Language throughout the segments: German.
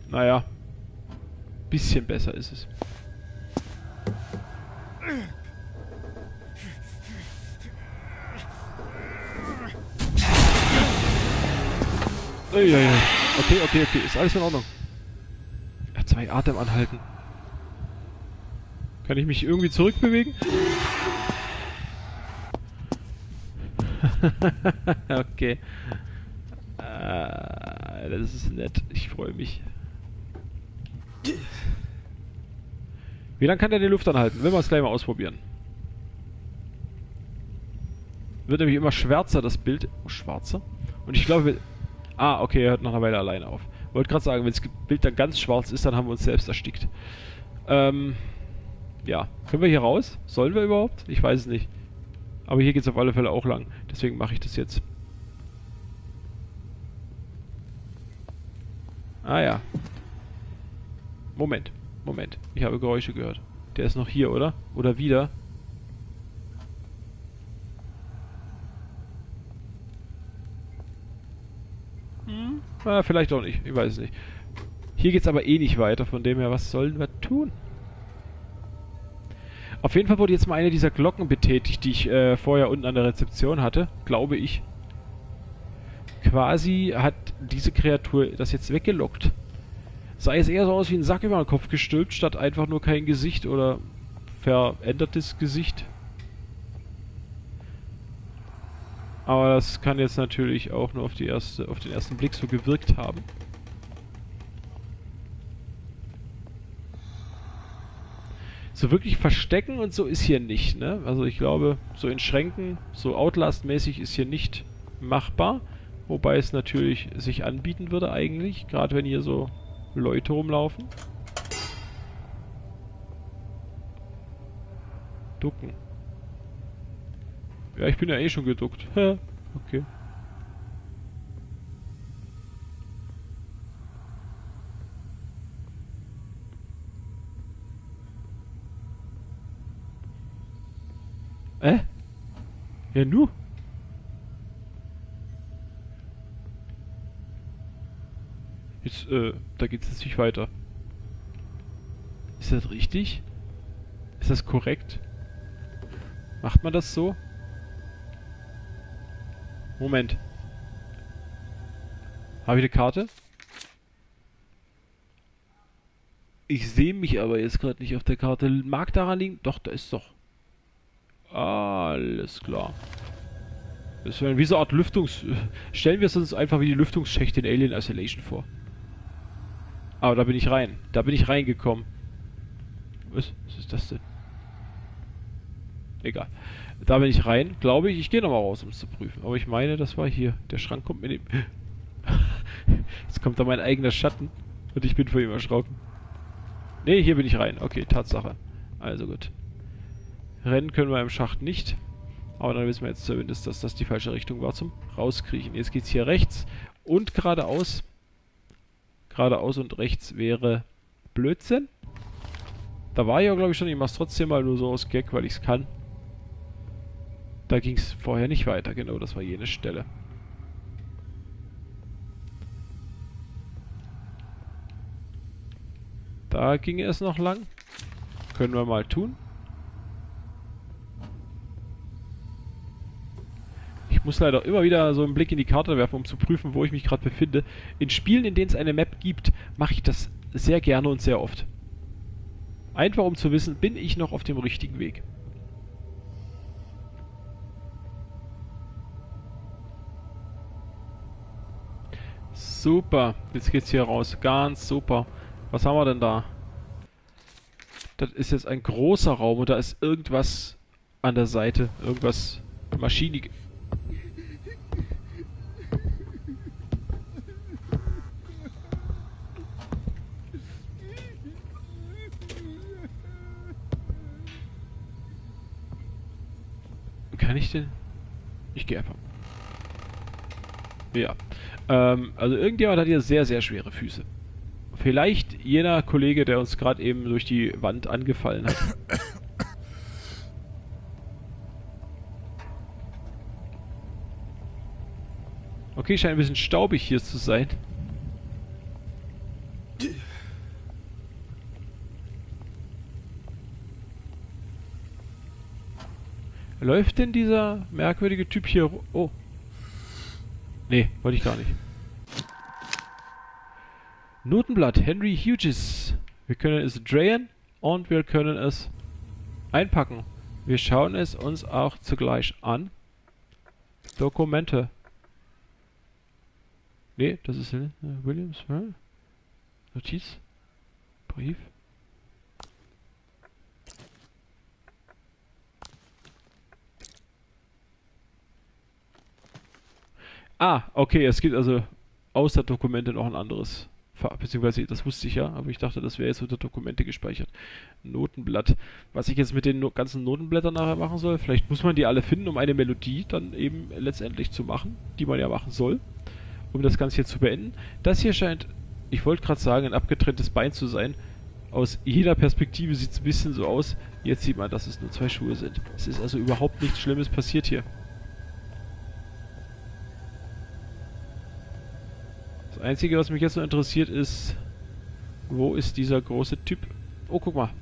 Naja. Bisschen besser ist es. Uiuiui. Okay. Ist alles in Ordnung. Ja, 2 Atem anhalten. Kann ich mich irgendwie zurückbewegen? Okay. Das ist nett. Ich freue mich. Wie lange kann der die Luft anhalten? Wenn wir es gleich mal ausprobieren. Wird nämlich immer schwärzer, das Bild. Oh, schwarzer? Und ich glaube... Ah, okay, er hört nach einer Weile alleine auf. Wollte gerade sagen, wenn das Bild dann ganz schwarz ist, dann haben wir uns selbst erstickt. Ja. Können wir hier raus? Sollen wir überhaupt? Ich weiß es nicht. Aber hier geht es auf alle Fälle auch lang. Deswegen mache ich das jetzt. Ah ja. Moment. Ich habe Geräusche gehört. Der ist noch hier, oder? Oder wieder? Vielleicht auch nicht. Ich weiß es nicht. Hier geht es aber eh nicht weiter. Von dem her, was sollen wir tun? Auf jeden Fall wurde jetzt mal eine dieser Glocken betätigt, die ich vorher unten an der Rezeption hatte. Glaube ich. Quasi hat diese Kreatur das jetzt weggelockt. Sah es eher so aus wie ein Sack über den Kopf gestülpt, statt einfach nur kein Gesicht oder verändertes Gesicht. Aber das kann jetzt natürlich auch nur auf den ersten Blick so gewirkt haben. So wirklich verstecken und so ist hier nicht, ne? Also ich glaube, so in Schränken, so Outlast-mäßig ist hier nicht machbar. Wobei es natürlich sich anbieten würde eigentlich, gerade wenn hier so Leute rumlaufen. Ducken. Ja, ich bin ja eh schon geduckt. Okay. Ja, nu? Jetzt, da geht's jetzt nicht weiter. Ist das richtig? Ist das korrekt? Macht man das so? Moment. Habe ich eine Karte? Ich sehe mich aber jetzt gerade nicht auf der Karte. Mag daran liegen? Doch, da ist doch. Alles klar. Das wäre wie so eine Art Stellen wir es uns einfach wie die Lüftungsschächte in Alien Isolation vor. Aber da bin ich rein. Da bin ich reingekommen. Was ist das denn? Egal. Da bin ich rein, glaube ich. Ich gehe nochmal raus, um es zu prüfen. Aber ich meine, das war hier. Der Schrank kommt mit dem... Jetzt kommt da mein eigener Schatten. Und ich bin vor ihm erschrocken. Ne, hier bin ich rein. Okay, Tatsache. Also gut. Rennen können wir im Schacht nicht. Aber dann wissen wir jetzt zumindest, dass das die falsche Richtung war zum Rauskriechen. Jetzt geht's hier rechts und geradeaus. Geradeaus und rechts wäre Blödsinn. Da war ich ja, glaube ich, schon. Ich mach's trotzdem mal nur so aus Gag, weil ich's kann. Da ging's vorher nicht weiter. Genau, das war jene Stelle. Da ging es noch lang. Können wir mal tun. Ich muss leider immer wieder so einen Blick in die Karte werfen, um zu prüfen, wo ich mich gerade befinde. In Spielen, in denen es eine Map gibt, mache ich das sehr gerne und sehr oft. Einfach um zu wissen, bin ich noch auf dem richtigen Weg. Super, jetzt geht's hier raus. Ganz super. Was haben wir denn da? Das ist jetzt ein großer Raum und da ist irgendwas an der Seite. Irgendwas Maschinig. Kann ich denn? Ich gehe einfach. Ja. Also irgendjemand hat hier sehr, sehr schwere Füße. Vielleicht jener Kollege, der uns gerade eben durch die Wand angefallen hat. Okay, scheint ein bisschen staubig hier zu sein. Läuft denn dieser merkwürdige Typ hier... Oh. Nee, wollte ich gar nicht. Notenblatt, Henry Hughes. Wir können es drehen und wir können es einpacken. Wir schauen es uns auch zugleich an. Dokumente. Nee, das ist Williams. Notiz. Brief. Ah, okay, es gibt also außer Dokumente noch ein anderes. Beziehungsweise, das wusste ich ja, aber ich dachte, das wäre jetzt unter Dokumente gespeichert. Notenblatt. Was ich jetzt mit den ganzen Notenblättern nachher machen soll, vielleicht muss man die alle finden, um eine Melodie dann eben letztendlich zu machen, die man ja machen soll, um das Ganze hier zu beenden. Das hier scheint, ich wollte gerade sagen, ein abgetrenntes Bein zu sein. Aus jeder Perspektive sieht es ein bisschen so aus. Jetzt sieht man, dass es nur 2 Schuhe sind. Es ist also überhaupt nichts Schlimmes passiert hier. Das Einzige, was mich jetzt noch interessiert, ist, wo ist dieser große Typ? Oh, guck mal.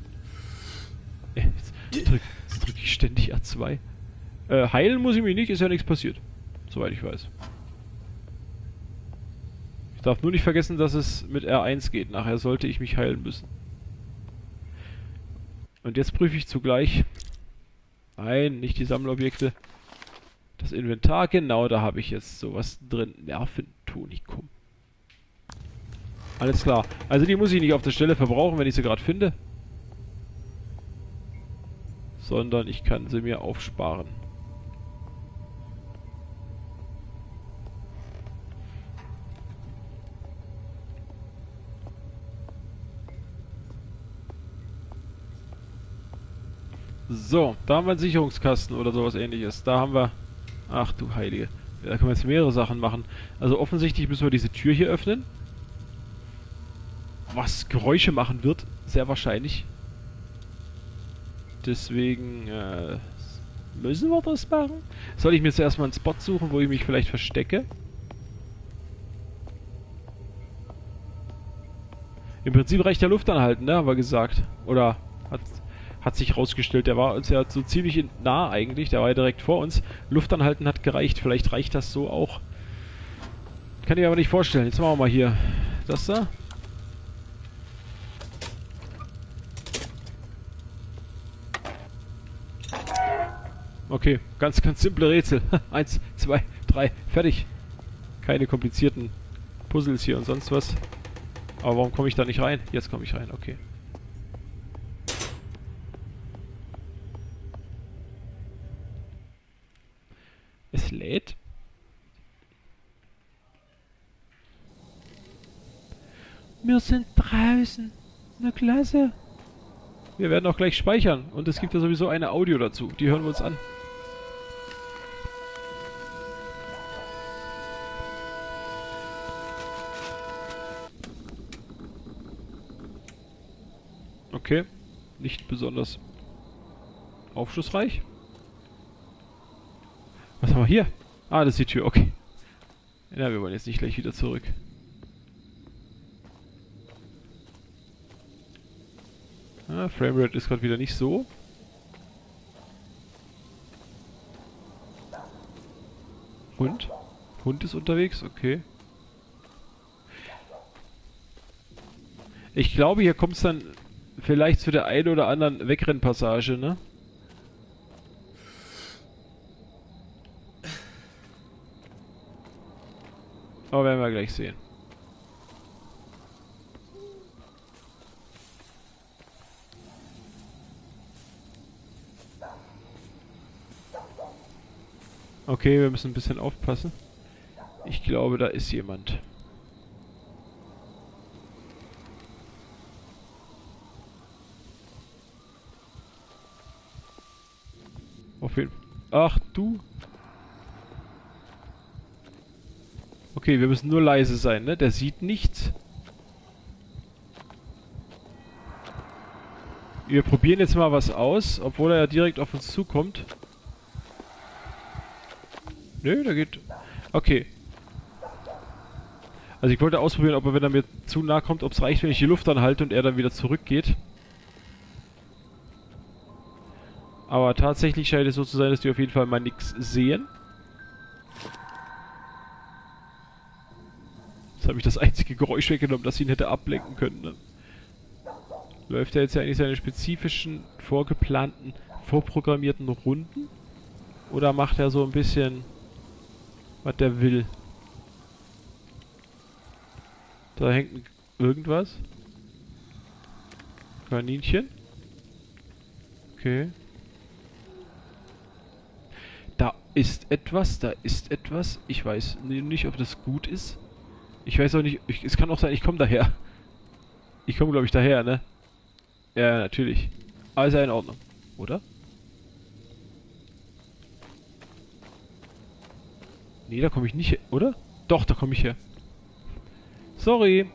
Jetzt drück ich ständig R2. Heilen muss ich mich nicht, ist ja nichts passiert. Soweit ich weiß. Ich darf nur nicht vergessen, dass es mit R1 geht. Nachher sollte ich mich heilen müssen. Und jetzt prüfe ich zugleich... Nein, nicht die Sammelobjekte. Das Inventar, genau, da habe ich jetzt sowas drin. Nerventonikum. Alles klar. Also die muss ich nicht auf der Stelle verbrauchen, wenn ich sie gerade finde. Sondern ich kann sie mir aufsparen. So, da haben wir einen Sicherungskasten oder sowas ähnliches. Da haben wir... Ach du Heilige. Da können wir jetzt mehrere Sachen machen. Also offensichtlich müssen wir diese Tür hier öffnen. Was Geräusche machen wird, sehr wahrscheinlich. Deswegen müssen wir das machen. Soll ich mir zuerst mal einen Spot suchen, wo ich mich vielleicht verstecke? Im Prinzip reicht der Luftanhalten, ne, haben wir gesagt. Oder hat sich rausgestellt, der war uns ja so ziemlich nah eigentlich, der war ja direkt vor uns. Luftanhalten hat gereicht, vielleicht reicht das so auch. Kann ich mir aber nicht vorstellen. Jetzt machen wir mal hier das da. Okay, ganz simple Rätsel. 1, 2, 3, fertig. Keine komplizierten Puzzles hier und sonst was. Aber warum komme ich da nicht rein? Jetzt komme ich rein, okay. Es lädt. Wir sind draußen. Na klasse. Wir werden auch gleich speichern. Und es gibt ja sowieso eine Audio dazu. Die hören wir uns an. Okay. Nicht besonders aufschlussreich. Was haben wir hier? Ah, das ist die Tür, okay. Ja, wir wollen jetzt nicht gleich wieder zurück. Ah, Framerate ist gerade wieder nicht so. Hund? Hund ist unterwegs, okay. Ich glaube, hier kommt es dann vielleicht zu der einen oder anderen Wegrennpassage, ne? Aber werden wir gleich sehen. Okay, wir müssen ein bisschen aufpassen. Ich glaube, da ist jemand. Auf jeden Fall. Ach du. Okay, wir müssen nur leise sein, ne? Der sieht nichts. Wir probieren jetzt mal was aus, obwohl er ja direkt auf uns zukommt. Nö, der geht... Okay. Also ich wollte ausprobieren, ob er, wenn er mir zu nah kommt, ob es reicht, wenn ich die Luft anhalte und er dann wieder zurückgeht. Aber tatsächlich scheint es so zu sein, dass die auf jeden Fall mal nichts sehen. Jetzt habe ich das einzige Geräusch weggenommen, das ihn hätte ablenken können. Ne? Läuft er jetzt ja eigentlich seine spezifischen, vorgeplanten, vorprogrammierten Runden? Oder macht er so ein bisschen, was der will? Da hängt irgendwas. Kaninchen. Okay. Da ist etwas, da ist etwas. Ich weiß nicht, ob das gut ist. Ich weiß auch nicht, es kann auch sein, ich komme daher. Ich komme, glaube ich, daher, ne? Ja, natürlich. Aber ist ja in Ordnung, oder? Nee, da komme ich nicht her, oder? Doch, da komme ich her. Sorry.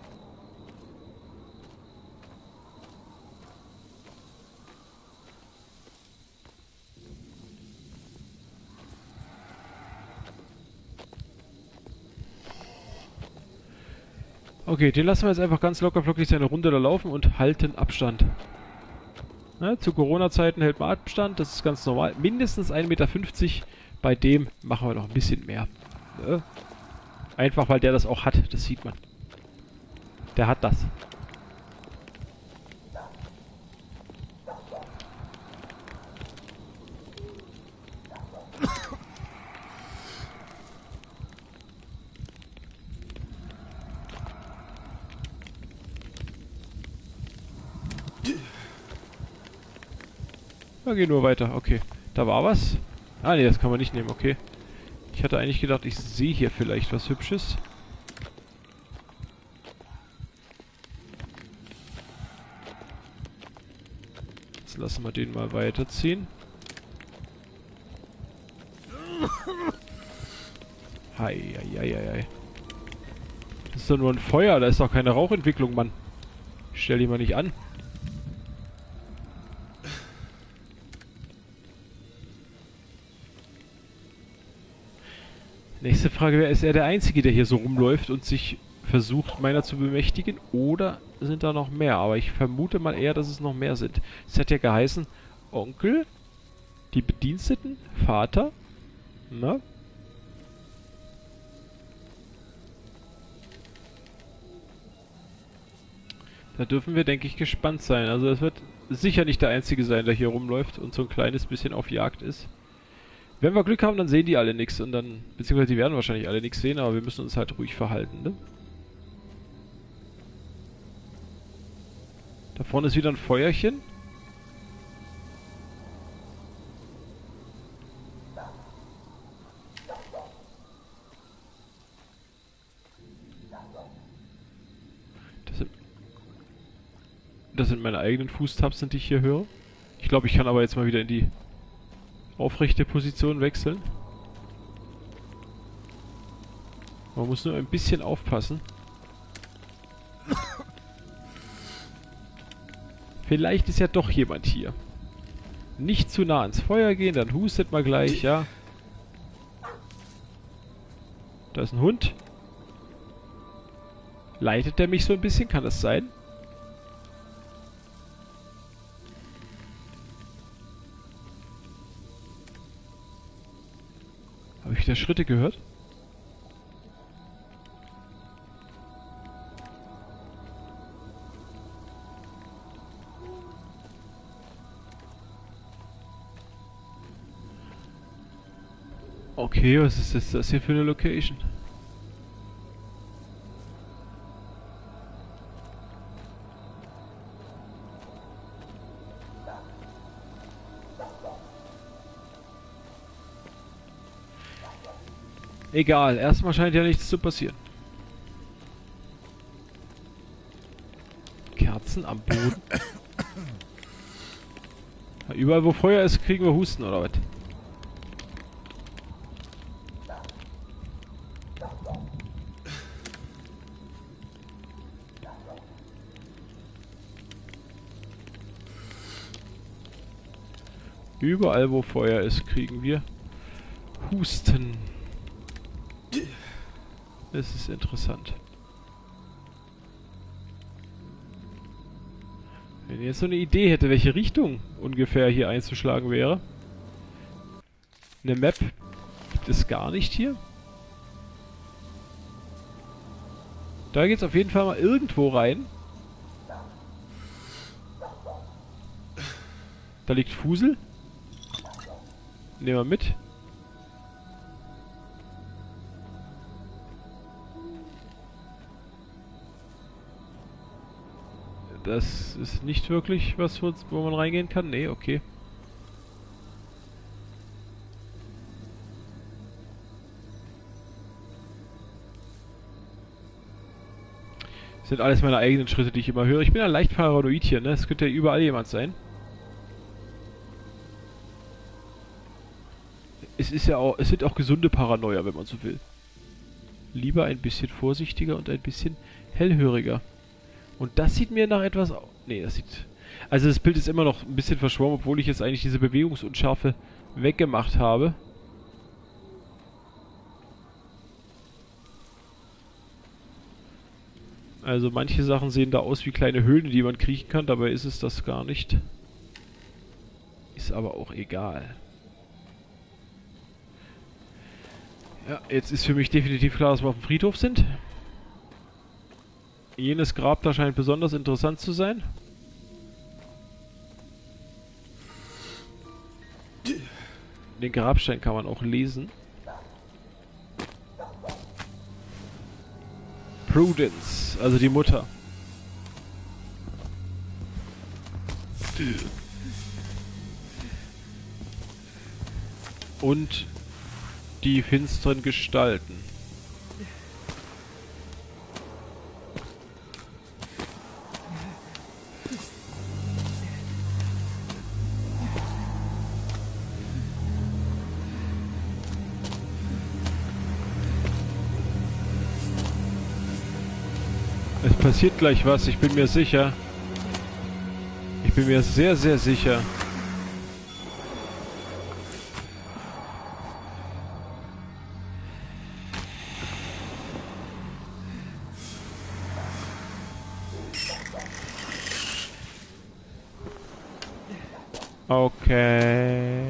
Okay, den lassen wir jetzt einfach ganz locker flockig seine Runde da laufen und halten Abstand. Ne, zu Corona-Zeiten hält man Abstand, das ist ganz normal. Mindestens 1,50 Meter. Bei dem machen wir noch ein bisschen mehr. Ne? Einfach, weil der das auch hat, das sieht man. Der hat das. Wir gehen nur weiter, okay. Da war was. Ah ne, das kann man nicht nehmen, okay. Ich hatte eigentlich gedacht, ich sehe hier vielleicht was Hübsches. Jetzt lassen wir den mal weiterziehen. Hei, hei, hei, hei. Das ist doch nur ein Feuer, da ist doch keine Rauchentwicklung, Mann. Ich stell die mal nicht an. Nächste Frage wäre, ist er der Einzige, der hier so rumläuft und sich versucht, meiner zu bemächtigen? Oder sind da noch mehr? Aber ich vermute mal eher, dass es noch mehr sind. Es hat ja geheißen, Onkel, die Bediensteten, Vater, na? Da dürfen wir, denke ich, gespannt sein. Also es wird sicher nicht der Einzige sein, der hier rumläuft und so ein kleines bisschen auf Jagd ist. Wenn wir Glück haben, dann sehen die alle nichts und dann, beziehungsweise die werden wahrscheinlich alle nichts sehen, aber wir müssen uns halt ruhig verhalten, ne? Da vorne ist wieder ein Feuerchen. Das sind meine eigenen Fußtapsen, die ich hier höre. Ich glaube, ich kann aber jetzt mal wieder in die aufrechte Position wechseln. Man muss nur ein bisschen aufpassen. Vielleicht ist ja doch jemand hier. Nicht zu nah ans Feuer gehen, dann hustet mal gleich, ja. Da ist ein Hund. Leitet der mich so ein bisschen? Kann das sein? Habe ich wieder Schritte gehört? Okay, was ist das hier für eine Location? Egal, erstmal scheint ja nichts zu passieren. Kerzen am Boden. Ja, überall wo Feuer ist, kriegen wir Husten oder was? Überall wo Feuer ist, kriegen wir Husten. Das ist interessant. Wenn ihr jetzt so eine Idee hätte, welche Richtung ungefähr hier einzuschlagen wäre. Eine Map gibt es gar nicht hier. Da geht's auf jeden Fall mal irgendwo rein. Da liegt Fusel. Nehmen wir mit. Das ist nicht wirklich was, wo man reingehen kann. Nee, okay. Das sind alles meine eigenen Schritte, die ich immer höre. Ich bin ein leicht paranoid hier, ne? Es könnte ja überall jemand sein. Es ist ja auch, es sind auch gesunde Paranoia, wenn man so will. Lieber ein bisschen vorsichtiger und ein bisschen hellhöriger. Und das sieht mir nach etwas... Nee, das sieht... Also das Bild ist immer noch ein bisschen verschwommen, obwohl ich jetzt eigentlich diese Bewegungsunschärfe weggemacht habe. Also manche Sachen sehen da aus wie kleine Höhlen, in die man kriechen kann, dabei ist es das gar nicht. Ist aber auch egal. Ja, jetzt ist für mich definitiv klar, dass wir auf dem Friedhof sind. Jenes Grab da scheint besonders interessant zu sein. Den Grabstein kann man auch lesen. Prudence, also die Mutter. Und die finsteren Gestalten. Es passiert gleich was, ich bin mir sicher. Ich bin mir sehr, sehr sicher. Okay.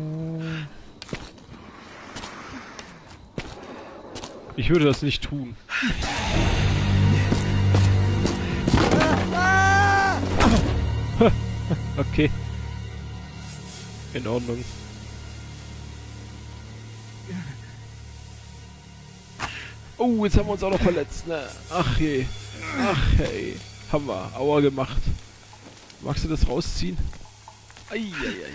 Ich würde das nicht tun. Okay. In Ordnung. Oh, jetzt haben wir uns auch noch verletzt, ne? Ach je. Ach hey. Haben wir. Aua gemacht. Magst du das rausziehen? Eieiei.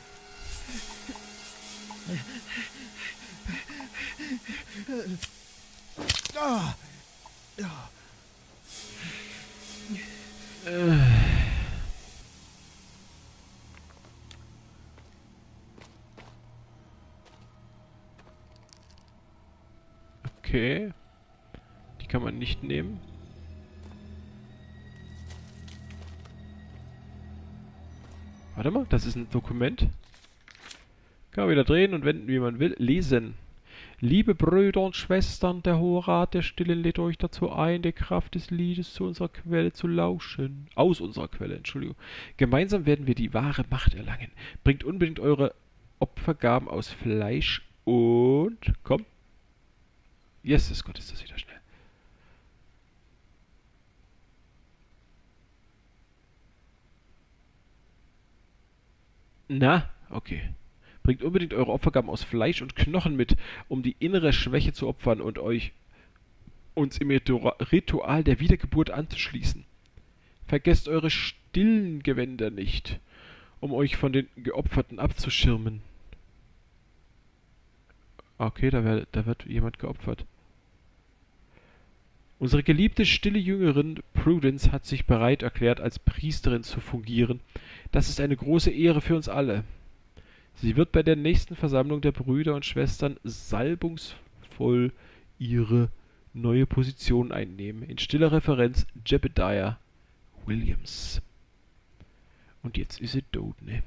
Okay. Die kann man nicht nehmen. Warte mal, das ist ein Dokument. Kann man wieder drehen und wenden, wie man will. Lesen. Liebe Brüder und Schwestern, der Hohe Rat der Stillen lädt euch dazu ein, der Kraft des Liedes zu unserer Quelle zu lauschen. Aus unserer Quelle, Entschuldigung. Gemeinsam werden wir die wahre Macht erlangen. Bringt unbedingt eure Opfergaben aus Fleisch und... Komm. Jesus Gott, ist das wieder schnell. Na, okay. Bringt unbedingt eure Opfergaben aus Fleisch und Knochen mit, um die innere Schwäche zu opfern und uns im Ritual der Wiedergeburt anzuschließen. Vergesst eure stillen Gewänder nicht, um euch von den Geopferten abzuschirmen. Okay, da wird jemand geopfert. Unsere geliebte stille Jüngerin Prudence hat sich bereit erklärt, als Priesterin zu fungieren. Das ist eine große Ehre für uns alle. Sie wird bei der nächsten Versammlung der Brüder und Schwestern salbungsvoll ihre neue Position einnehmen. In stiller Referenz Jebediah Williams. Und jetzt ist sie tot, ne?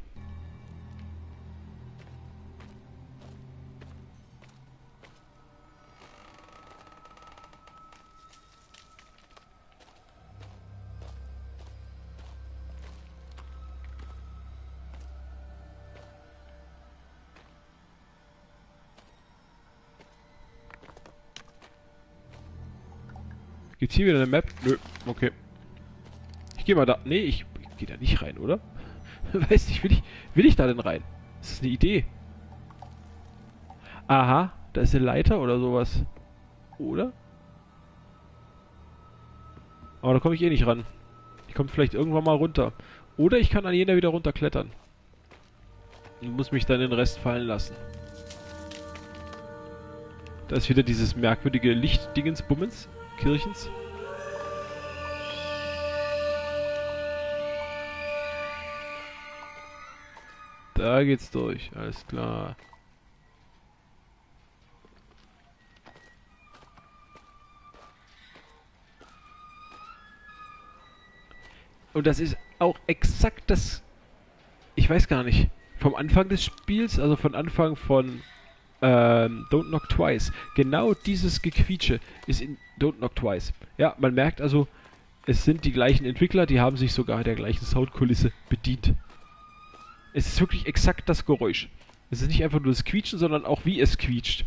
Gibt's hier wieder eine Map? Nö, okay. Ich gehe mal da. Nee, ich gehe da nicht rein, oder? Weiß nicht, will ich da denn rein? Das ist eine Idee. Aha, da ist eine Leiter oder sowas. Oder? Aber da komme ich eh nicht ran. Ich komme vielleicht irgendwann mal runter. Oder ich kann an jeder wieder runterklettern. Und muss mich dann den Rest fallen lassen. Da ist wieder dieses merkwürdige Lichtdingensbummens. Kirchens. Da geht's durch. Alles klar. Und das ist auch exakt das... Ich weiß gar nicht. Vom Anfang des Spiels, also von Anfang von Don't Knock Twice. Genau dieses Gequietsche ist in Don't Knock Twice. Ja, man merkt also, es sind die gleichen Entwickler, die haben sich sogar der gleichen Soundkulisse bedient. Es ist wirklich exakt das Geräusch. Es ist nicht einfach nur das Quietschen, sondern auch wie es quietscht.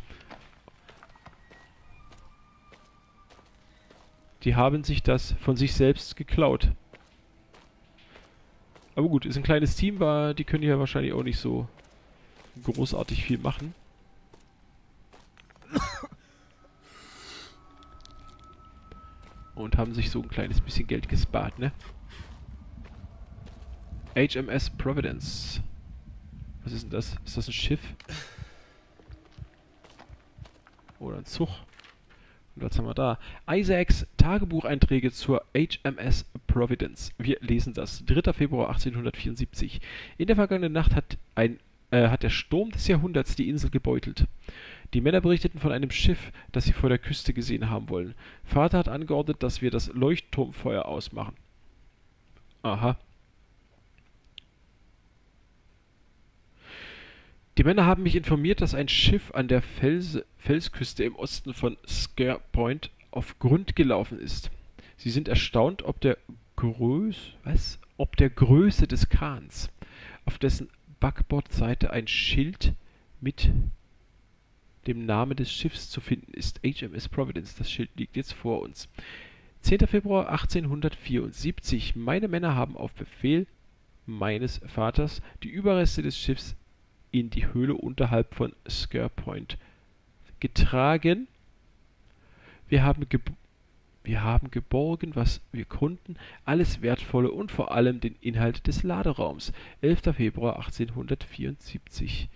Die haben sich das von sich selbst geklaut. Aber gut, ist ein kleines Team, die können ja wahrscheinlich auch nicht so großartig viel machen. Und haben sich so ein kleines bisschen Geld gespart, ne? HMS Providence. Was ist denn das? Ist das ein Schiff? Oder ein Zug? Und was haben wir da? Isaacs Tagebucheinträge zur HMS Providence. Wir lesen das. 3. Februar 1874. In der vergangenen Nacht hat der Sturm des Jahrhunderts die Insel gebeutelt. Die Männer berichteten von einem Schiff, das sie vor der Küste gesehen haben wollen. Vater hat angeordnet, dass wir das Leuchtturmfeuer ausmachen. Aha. Die Männer haben mich informiert, dass ein Schiff an der Felsküste im Osten von Scare Point auf Grund gelaufen ist. Sie sind erstaunt ob der Größe des Kahns, auf dessen Backbordseite ein Schild mit dem Namen des Schiffs zu finden ist. HMS Providence, das Schild liegt jetzt vor uns. 10. Februar 1874. Meine Männer haben auf Befehl meines Vaters die Überreste des Schiffs in die Höhle unterhalb von Scare Point getragen. Wir haben geborgen, was wir konnten, alles Wertvolle und vor allem den Inhalt des Laderaums. 11. Februar 1874.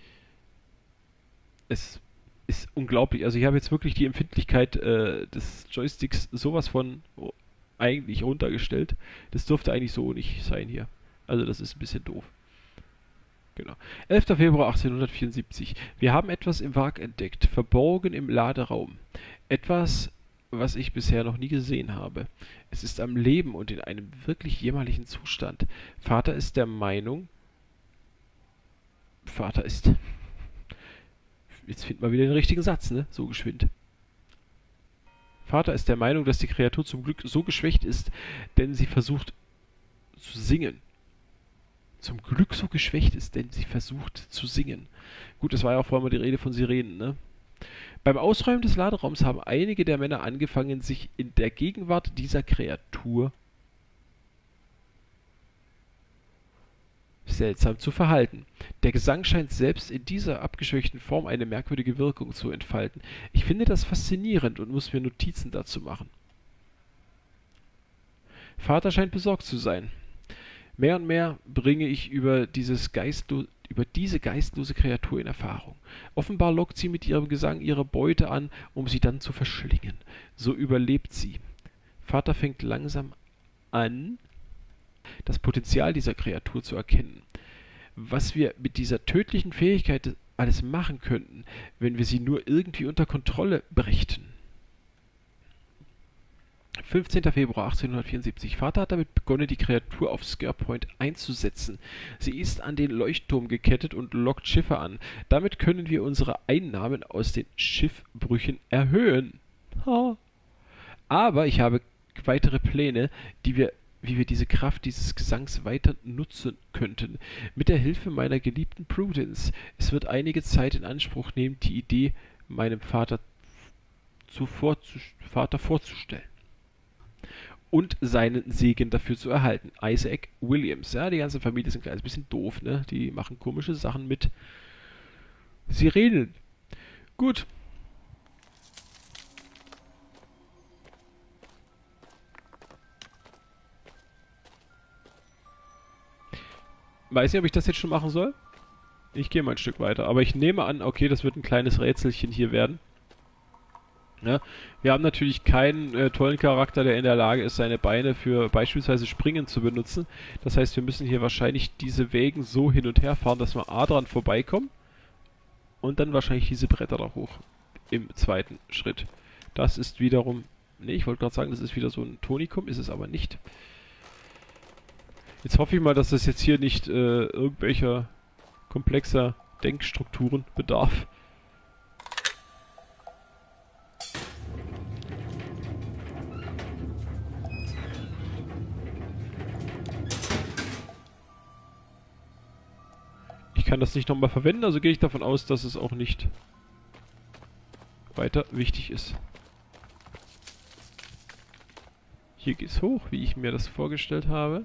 Es ist unglaublich. Also ich habe jetzt wirklich die Empfindlichkeit des Joysticks sowas von eigentlich runtergestellt. Das dürfte eigentlich so nicht sein hier. Also das ist ein bisschen doof. Genau. 11. Februar 1874. Wir haben etwas im Wrack entdeckt, verborgen im Laderaum. Etwas, was ich bisher noch nie gesehen habe. Es ist am Leben und in einem wirklich jämmerlichen Zustand. Vater ist... Jetzt findet man wieder den richtigen Satz, ne? So geschwind. Vater ist der Meinung, dass die Kreatur zum Glück so geschwächt ist, denn sie versucht zu singen. Zum Glück so geschwächt ist, denn sie versucht zu singen. Gut, das war ja auch vorhin mal die Rede von Sirenen, ne? Beim Ausräumen des Laderaums haben einige der Männer angefangen, sich in der Gegenwart dieser Kreatur seltsam zu verhalten. Der Gesang scheint selbst in dieser abgeschwächten Form eine merkwürdige Wirkung zu entfalten. Ich finde das faszinierend und muss mir Notizen dazu machen. Vater scheint besorgt zu sein. Mehr und mehr bringe ich über diese geistlose Kreatur in Erfahrung. Offenbar lockt sie mit ihrem Gesang ihre Beute an, um sie dann zu verschlingen. So überlebt sie. Vater fängt langsam an, das Potenzial dieser Kreatur zu erkennen. Was wir mit dieser tödlichen Fähigkeit alles machen könnten, wenn wir sie nur irgendwie unter Kontrolle brächten. 15. Februar 1874. Vater hat damit begonnen, die Kreatur auf Scare Point einzusetzen. Sie ist an den Leuchtturm gekettet und lockt Schiffe an. Damit können wir unsere Einnahmen aus den Schiffbrüchen erhöhen. Ha. Aber ich habe weitere Pläne, wie wir diese Kraft dieses Gesangs weiter nutzen könnten. Mit der Hilfe meiner geliebten Prudence. Es wird einige Zeit in Anspruch nehmen, die Idee meinem Vater vorzustellen. und seinen Segen dafür zu erhalten. Isaac Williams. Ja, die ganze Familie ist ein kleines bisschen doof, ne? Die machen komische Sachen mit Sirenen. Gut. Weiß nicht, ob ich das jetzt schon machen soll. Ich gehe mal ein Stück weiter. Aber ich nehme an, okay, das wird ein kleines Rätselchen hier werden. Ja, wir haben natürlich keinen tollen Charakter, der in der Lage ist, seine Beine für beispielsweise Springen zu benutzen. Das heißt, wir müssen hier wahrscheinlich diese Wägen so hin und her fahren, dass wir A dran vorbeikommen und dann wahrscheinlich diese Bretter da hoch im zweiten Schritt. Das ist wiederum... Ne, ich wollte gerade sagen, das ist wieder so ein Tonikum, ist es aber nicht. Jetzt hoffe ich mal, dass das jetzt hier nicht irgendwelcher komplexer Denkstrukturen bedarf. Ich kann das nicht nochmal verwenden, also gehe ich davon aus, dass es auch nicht weiter wichtig ist. Hier geht's hoch, wie ich mir das vorgestellt habe.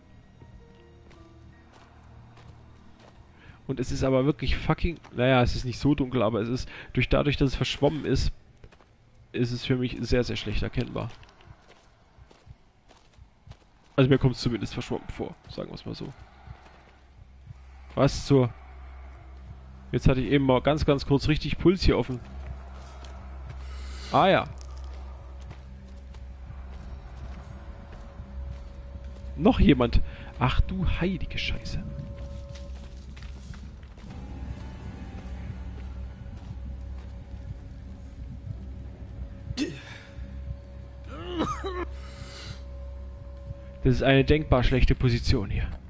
Und es ist aber wirklich fucking... Naja, es ist nicht so dunkel, aber es ist... Dadurch, dass es verschwommen ist, ist es für mich sehr, sehr schlecht erkennbar. Also mir kommt es zumindest verschwommen vor, sagen wir es mal so. Was zur... Jetzt hatte ich eben mal ganz, ganz kurz richtig Puls hier offen. Ah ja. Noch jemand. Ach du heilige Scheiße. Das ist eine denkbar schlechte Position hier.